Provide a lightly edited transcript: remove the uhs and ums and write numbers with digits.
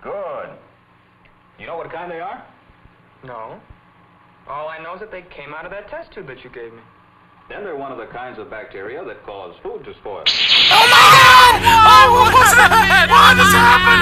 Good. You know what kind they are? No. All I know is that they came out of that test tube that you gave me. Then they're one of the kinds of bacteria that cause food to spoil. Oh my God! Oh, what was that? What is happening?